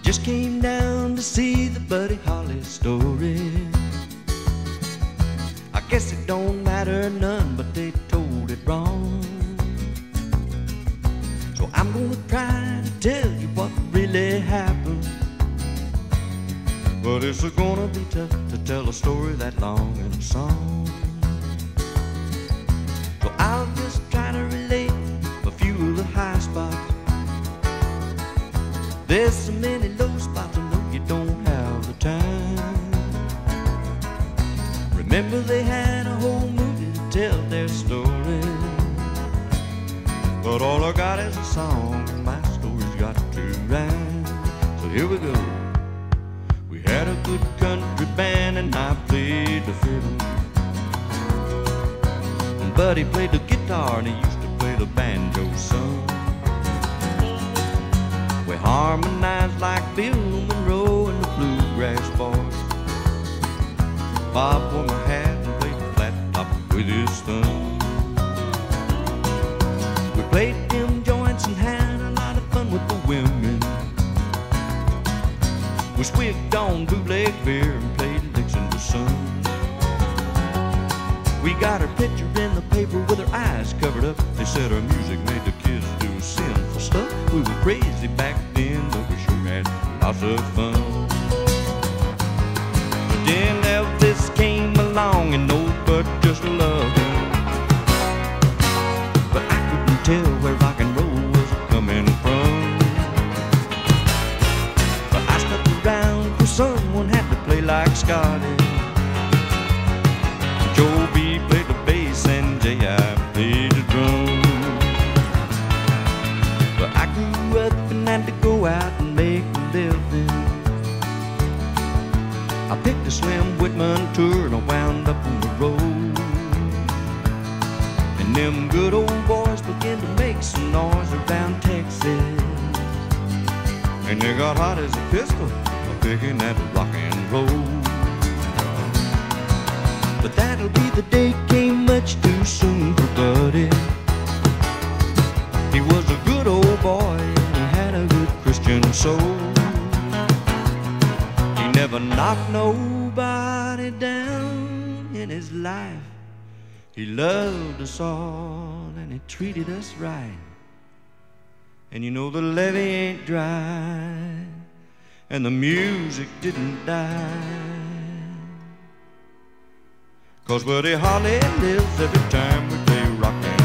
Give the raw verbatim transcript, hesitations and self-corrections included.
just came down to see the Buddy Holly story. I guess it don't matter none, but they told it wrong. So I'm gonna try to tell you what really happened, but it's gonna be tough to tell a story that long in a song. So I'll just try to relate a few of the high spots. There's so many low spots, I know you don't have the time. Remember they had a whole movie to tell their story, but all I got is a song, and my story's got to rhyme. So here we go. We had a good country band and I played the fiddle, and Buddy played the guitar and he used to play the banjo son. We harmonized like Bill Monroe and the Bluegrass Boys. Bob wore my hat and played the flat top with his thumb. We played them joints and had a lot of fun with the women. We swigged on bootleg beer and played licks in the sun. We got her picture in the paper with her eyes covered up. They said her music made the kids do sinful stuff. We were crazy back then, but we sure had lots of fun. But then Elvis came along and nobody just loved him, but I couldn't tell where rock and roll was coming from. But I stuck around for someone had to play like Scotty. Joe B played the bass and J I played the drum. But I grew up and had to go out and make a living. I picked a Slim Whitman tour and I wound up on the road. And them good old boys began to make some noise around Texas, and they got hot as a pistol for picking that rock and roll. But that'll be the day came much too soon for Buddy. He was a good old boy and he had a good Christian soul. He never knocked nobody down in his life. He loved us all and he treated us right. And you know the levee ain't dry and the music didn't die, 'cause Buddy Holly lives every time we play rock and